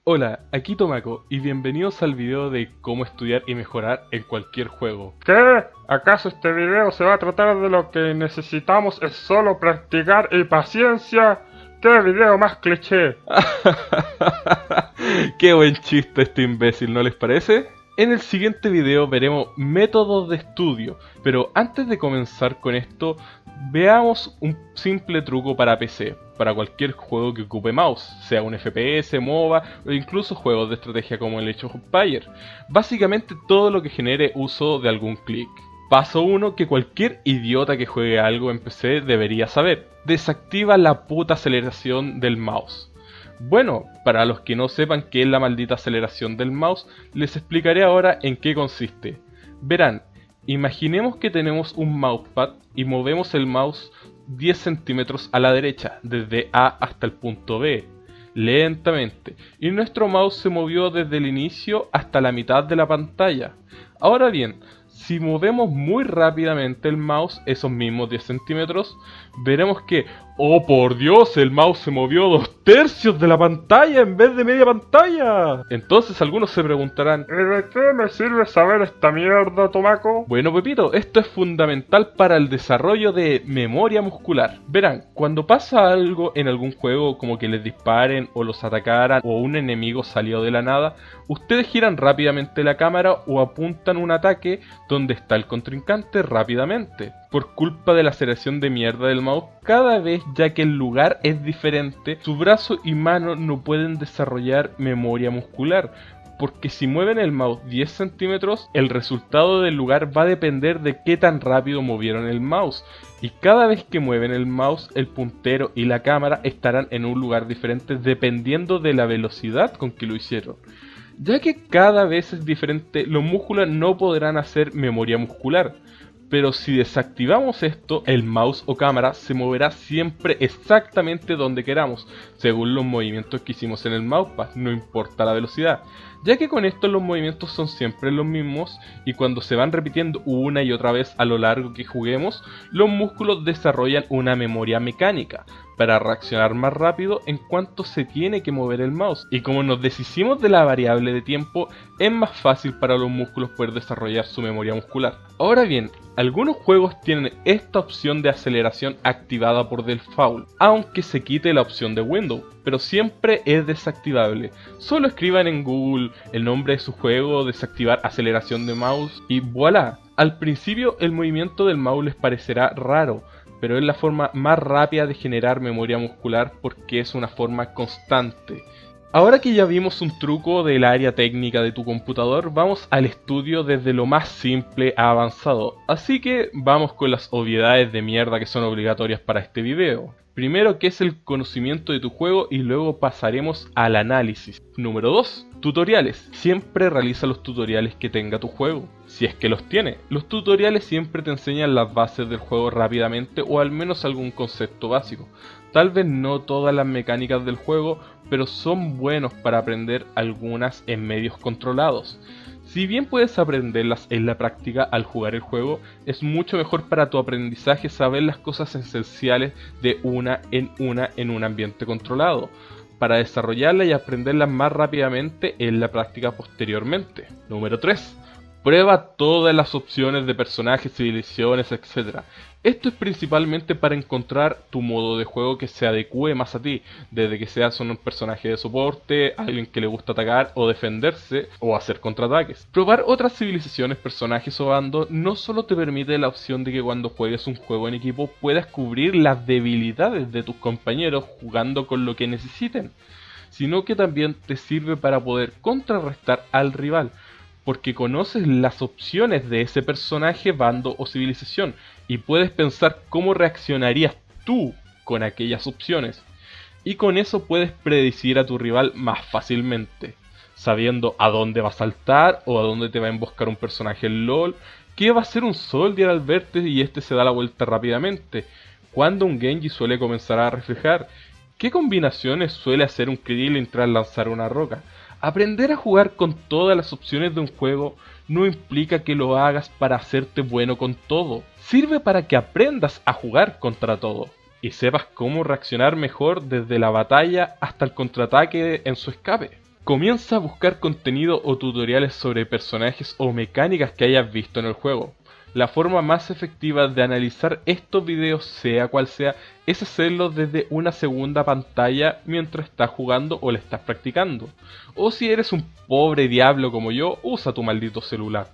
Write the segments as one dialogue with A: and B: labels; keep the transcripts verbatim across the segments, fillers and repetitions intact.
A: Hola, aquí Tomako y bienvenidos al video de cómo estudiar y mejorar en cualquier juego.
B: ¿Qué? ¿Acaso este video se va a tratar de lo que necesitamos es solo practicar y paciencia? ¡Qué video más cliché!
A: Qué buen chiste este imbécil, ¿no les parece? En el siguiente video veremos métodos de estudio, pero antes de comenzar con esto, veamos un simple truco para P C, para cualquier juego que ocupe mouse, sea un F P S, MOBA o incluso juegos de estrategia como el Age of Empires. Básicamente todo lo que genere uso de algún clic. Paso uno que cualquier idiota que juegue algo en P C debería saber: desactiva la puta aceleración del mouse. Bueno, para los que no sepan qué es la maldita aceleración del mouse, les explicaré ahora en qué consiste. Verán, imaginemos que tenemos un mousepad y movemos el mouse diez centímetros a la derecha, desde A hasta el punto B, lentamente, y nuestro mouse se movió desde el inicio hasta la mitad de la pantalla. Ahora bien, si movemos muy rápidamente el mouse esos mismos diez centímetros, veremos que, ¡oh por Dios! El mouse se movió dos tercios de la pantalla en vez de media pantalla. Entonces algunos se preguntarán:
B: ¿Y de qué me sirve saber esta mierda, Tomako?
A: bueno, Pepito, esto es fundamental para el desarrollo de memoria muscular. Verán, cuando pasa algo en algún juego, como que les disparen o los atacaran o un enemigo salió de la nada, ustedes giran rápidamente la cámara o apuntan un ataque donde está el contrincante rápidamente. Por culpa de la aceleración de mierda del mouse, cada vez ya que el lugar es diferente, su brazo y mano no pueden desarrollar memoria muscular, porque si mueven el mouse diez centímetros, el resultado del lugar va a depender de qué tan rápido movieron el mouse, y cada vez que mueven el mouse, el puntero y la cámara estarán en un lugar diferente dependiendo de la velocidad con que lo hicieron. Ya que cada vez es diferente, los músculos no podrán hacer memoria muscular. Pero si desactivamos esto, el mouse o cámara se moverá siempre exactamente donde queramos, según los movimientos que hicimos en el mousepad, no importa la velocidad, ya que con esto los movimientos son siempre los mismos y cuando se van repitiendo una y otra vez a lo largo que juguemos, los músculos desarrollan una memoria mecánica para reaccionar más rápido en cuanto se tiene que mover el mouse. Y como nos deshicimos de la variable de tiempo, es más fácil para los músculos poder desarrollar su memoria muscular. Ahora bien, algunos juegos tienen esta opción de aceleración activada por default, aunque se quite la opción de Windows, pero siempre es desactivable. Solo escriban en Google el nombre de su juego, desactivar aceleración de mouse y voilà. Al principio el movimiento del mouse les parecerá raro, pero es la forma más rápida de generar memoria muscular porque es una forma constante. Ahora que ya vimos un truco del área técnica de tu computador, vamos al estudio desde lo más simple a avanzado. Así que vamos con las obviedades de mierda que son obligatorias para este video. Primero, ¿qué es el conocimiento de tu juego? Y luego pasaremos al análisis. Número dos. Tutoriales. Siempre realiza los tutoriales que tenga tu juego, si es que los tiene. Los tutoriales siempre te enseñan las bases del juego rápidamente o al menos algún concepto básico. Tal vez no todas las mecánicas del juego, pero son buenos para aprender algunas en medios controlados. Si bien puedes aprenderlas en la práctica al jugar el juego, es mucho mejor para tu aprendizaje saber las cosas esenciales de una en una en un ambiente controlado, para desarrollarlas y aprenderlas más rápidamente en la práctica posteriormente. Número tres. Prueba todas las opciones de personajes, civilizaciones, etcétera. Esto es principalmente para encontrar tu modo de juego que se adecue más a ti, desde que seas un personaje de soporte, alguien que le gusta atacar o defenderse o hacer contraataques. Probar otras civilizaciones, personajes o bandos no solo te permite la opción de que cuando juegues un juego en equipo puedas cubrir las debilidades de tus compañeros jugando con lo que necesiten, sino que también te sirve para poder contrarrestar al rival, porque conoces las opciones de ese personaje, bando o civilización y puedes pensar cómo reaccionarías tú con aquellas opciones, y con eso puedes predecir a tu rival más fácilmente, sabiendo a dónde va a saltar o a dónde te va a emboscar un personaje en LOL, qué va a hacer un Soldier al verte y este se da la vuelta rápidamente, cuándo un Genji suele comenzar a reflejar, qué combinaciones suele hacer un Krillin tras lanzar una roca. Aprender a jugar con todas las opciones de un juego no implica que lo hagas para hacerte bueno con todo. Sirve para que aprendas a jugar contra todo y sepas cómo reaccionar mejor desde la batalla hasta el contraataque en su escape. Comienza a buscar contenido o tutoriales sobre personajes o mecánicas que hayas visto en el juego. La forma más efectiva de analizar estos videos, sea cual sea, es hacerlo desde una segunda pantalla mientras estás jugando o le estás practicando. O si eres un pobre diablo como yo, usa tu maldito celular.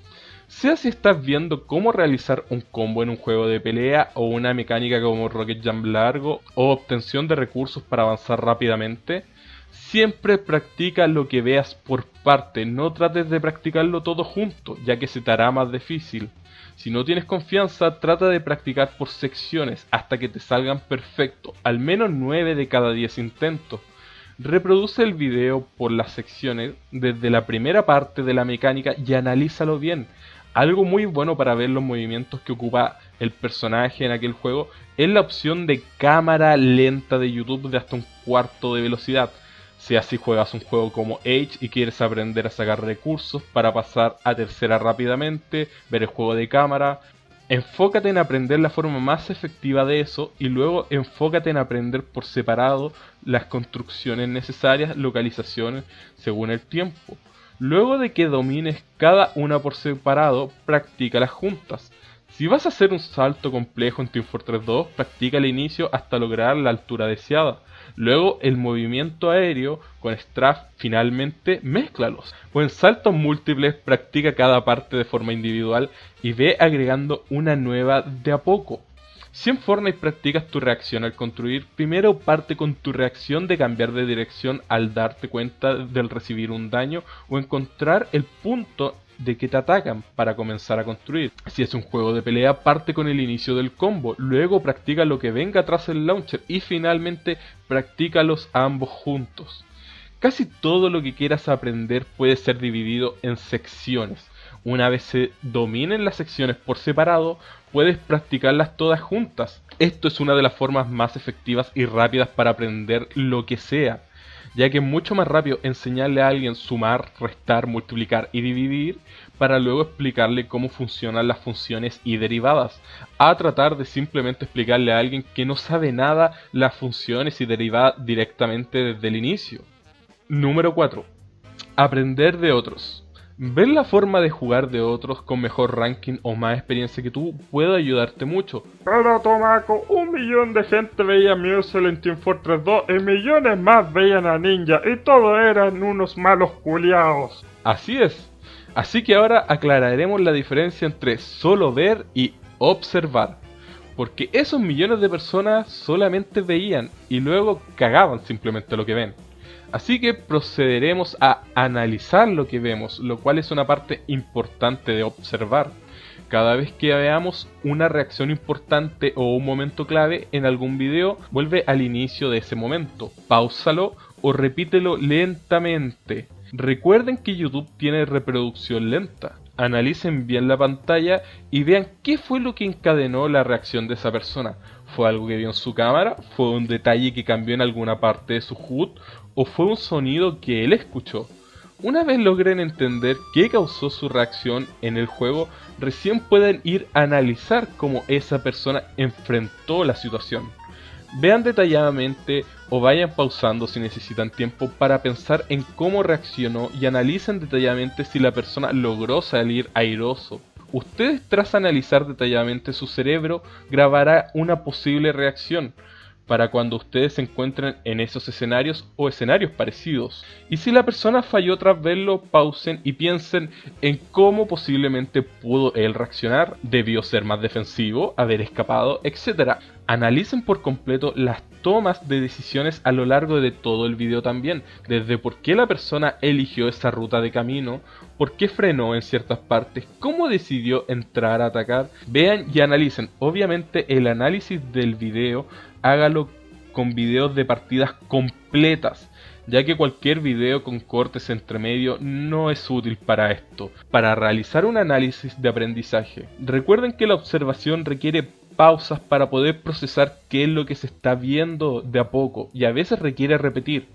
A: Sea si estás viendo cómo realizar un combo en un juego de pelea o una mecánica como Rocket Jump largo o obtención de recursos para avanzar rápidamente, siempre practica lo que veas por parte, no trates de practicarlo todo junto, ya que se te hará más difícil. Si no tienes confianza, trata de practicar por secciones hasta que te salgan perfecto, al menos nueve de cada diez intentos. Reproduce el video por las secciones desde la primera parte de la mecánica y analízalo bien. Algo muy bueno para ver los movimientos que ocupa el personaje en aquel juego es la opción de cámara lenta de YouTube de hasta un cuarto de velocidad. Si así juegas un juego como Age y quieres aprender a sacar recursos para pasar a tercera rápidamente, ver el juego de cámara, enfócate en aprender la forma más efectiva de eso y luego enfócate en aprender por separado las construcciones necesarias, localizaciones según el tiempo. Luego de que domines cada una por separado, practícalas juntas. Si vas a hacer un salto complejo en Team Fortress dos, practica el inicio hasta lograr la altura deseada. Luego el movimiento aéreo con Strafe, finalmente mézclalos. O en saltos múltiples practica cada parte de forma individual y ve agregando una nueva de a poco. Si en Fortnite practicas tu reacción al construir, primero parte con tu reacción de cambiar de dirección al darte cuenta del recibir un daño o encontrar el punto de que te atacan para comenzar a construir. Si es un juego de pelea, parte con el inicio del combo, luego practica lo que venga tras el launcher y finalmente practícalos ambos juntos. Casi todo lo que quieras aprender puede ser dividido en secciones. Una vez se dominen las secciones por separado, puedes practicarlas todas juntas. Esto es una de las formas más efectivas y rápidas para aprender lo que sea, ya que es mucho más rápido enseñarle a alguien sumar, restar, multiplicar y dividir para luego explicarle cómo funcionan las funciones y derivadas, a tratar de simplemente explicarle a alguien que no sabe nada las funciones y derivadas directamente desde el inicio. Número cuatro. Aprender de otros. Ver la forma de jugar de otros con mejor ranking o más experiencia que tú puede ayudarte mucho.
B: Pero Tomaco, un millón de gente veía Musel en Team Fortress dos y millones más veían a Ninja y todos eran unos malos culiaos.
A: Así es. Así que ahora aclararemos la diferencia entre solo ver y observar. Porque esos millones de personas solamente veían y luego cagaban simplemente lo que ven. Así que procederemos a analizar lo que vemos, lo cual es una parte importante de observar. Cada vez que veamos una reacción importante o un momento clave en algún video, vuelve al inicio de ese momento, páusalo o repítelo lentamente. Recuerden que YouTube tiene reproducción lenta. Analicen bien la pantalla y vean qué fue lo que encadenó la reacción de esa persona. ¿Fue algo que vio en su cámara? ¿Fue un detalle que cambió en alguna parte de su H U D? ¿O fue un sonido que él escuchó? Una vez logren entender qué causó su reacción en el juego, recién pueden ir a analizar cómo esa persona enfrentó la situación. Vean detalladamente o vayan pausando si necesitan tiempo para pensar en cómo reaccionó y analicen detalladamente si la persona logró salir airoso. Ustedes, tras analizar detalladamente su cerebro, grabará una posible reacción para cuando ustedes se encuentren en esos escenarios o escenarios parecidos. Y si la persona falló tras verlo, pausen y piensen en cómo posiblemente pudo él reaccionar, debió ser más defensivo, haber escapado, etcétera. Analicen por completo las tomas de decisiones a lo largo de todo el video también, desde por qué la persona eligió esa ruta de camino, por qué frenó en ciertas partes, cómo decidió entrar a atacar. Vean y analicen. Obviamente el análisis del video hágalo con videos de partidas completas, ya que cualquier video con cortes entre medio no es útil para esto, para realizar un análisis de aprendizaje. Recuerden que la observación requiere pausas para poder procesar qué es lo que se está viendo de a poco y a veces requiere repetir.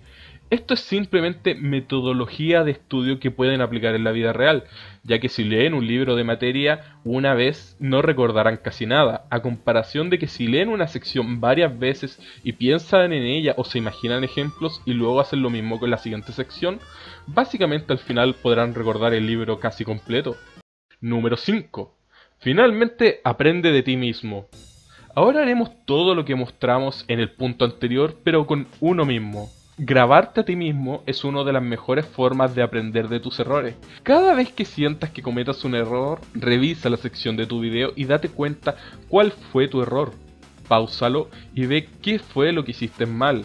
A: Esto es simplemente metodología de estudio que pueden aplicar en la vida real, ya que si leen un libro de materia una vez no recordarán casi nada, a comparación de que si leen una sección varias veces y piensan en ella o se imaginan ejemplos y luego hacen lo mismo con la siguiente sección, básicamente al final podrán recordar el libro casi completo. Número cinco. Finalmente aprende de ti mismo. Ahora haremos todo lo que mostramos en el punto anterior, pero con uno mismo. Grabarte a ti mismo es una de las mejores formas de aprender de tus errores. Cada vez que sientas que cometas un error, revisa la sección de tu video y date cuenta cuál fue tu error. Páusalo y ve qué fue lo que hiciste mal.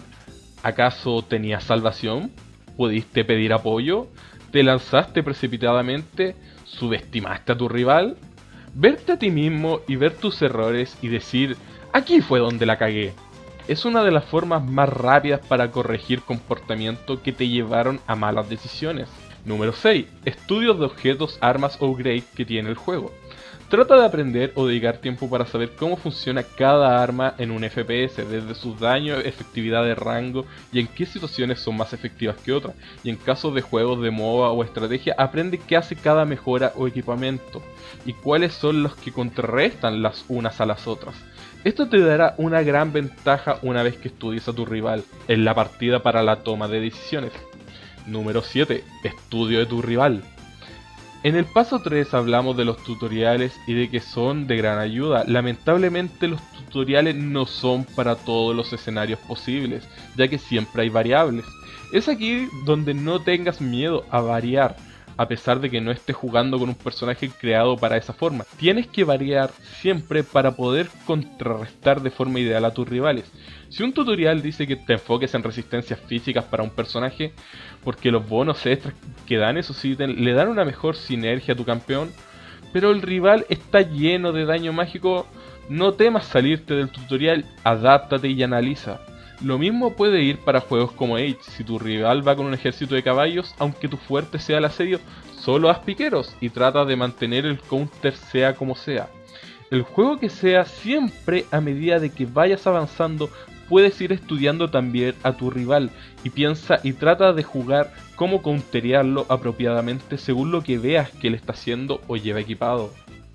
A: ¿Acaso tenías salvación? ¿Pudiste pedir apoyo? ¿Te lanzaste precipitadamente? ¿Subestimaste a tu rival? Verte a ti mismo y ver tus errores y decir, aquí fue donde la cagué. Es una de las formas más rápidas para corregir comportamientos que te llevaron a malas decisiones. Número seis. Estudios de objetos, armas o upgrades que tiene el juego. Trata de aprender o dedicar tiempo para saber cómo funciona cada arma en un F P S, desde sus daños, efectividad de rango y en qué situaciones son más efectivas que otras. Y en casos de juegos de MOBA o estrategia, aprende qué hace cada mejora o equipamiento y cuáles son los que contrarrestan las unas a las otras. Esto te dará una gran ventaja una vez que estudies a tu rival en la partida para la toma de decisiones. Número siete. Estudio de tu rival. En el paso tres hablamos de los tutoriales y de que son de gran ayuda. Lamentablemente los tutoriales no son para todos los escenarios posibles, ya que siempre hay variables. Es aquí donde no tengas miedo a variar, a pesar de que no estés jugando con un personaje creado para esa forma. Tienes que variar siempre para poder contrarrestar de forma ideal a tus rivales. Si un tutorial dice que te enfoques en resistencias físicas para un personaje, porque los bonos extras que dan esos ítems le dan una mejor sinergia a tu campeón, pero el rival está lleno de daño mágico, no temas salirte del tutorial, adáptate y analiza. Lo mismo puede ir para juegos como Age. Si tu rival va con un ejército de caballos, aunque tu fuerte sea el asedio, solo haz piqueros y trata de mantener el counter sea como sea. El juego que sea, siempre a medida de que vayas avanzando, puedes ir estudiando también a tu rival y piensa y trata de jugar cómo counterearlo apropiadamente según lo que veas que él está haciendo o lleva equipado.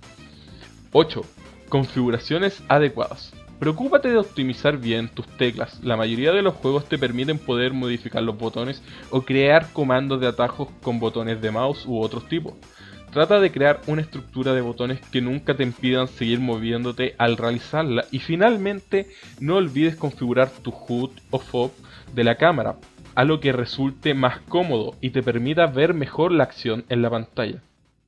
A: ocho. Configuraciones adecuadas. Preocúpate de optimizar bien tus teclas. La mayoría de los juegos te permiten poder modificar los botones o crear comandos de atajos con botones de mouse u otros tipos. Trata de crear una estructura de botones que nunca te impidan seguir moviéndote al realizarla. Y finalmente, no olvides configurar tu H U D o F O V de la cámara, a lo que resulte más cómodo y te permita ver mejor la acción en la pantalla.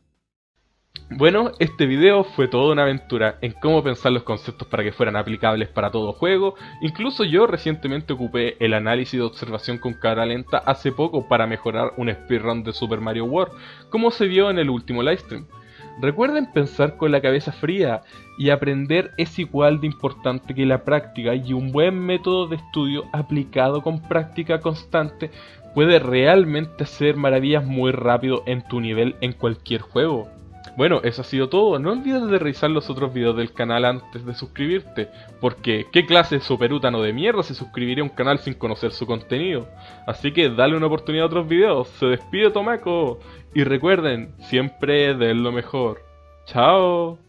A: Bueno, este video fue toda una aventura en cómo pensar los conceptos para que fueran aplicables para todo juego. Incluso yo recientemente ocupé el análisis de observación con cámara lenta hace poco para mejorar un speedrun de Super Mario World, como se vio en el último livestream. Recuerden pensar con la cabeza fría, y aprender es igual de importante que la práctica, y un buen método de estudio aplicado con práctica constante puede realmente hacer maravillas muy rápido en tu nivel en cualquier juego. Bueno, eso ha sido todo. No olvides de revisar los otros videos del canal antes de suscribirte, porque ¿qué clase de soperútano de mierda se suscribiría a un canal sin conocer su contenido? Así que dale una oportunidad a otros videos. Se despide Tomaco, y recuerden, siempre den lo mejor. ¡Chao!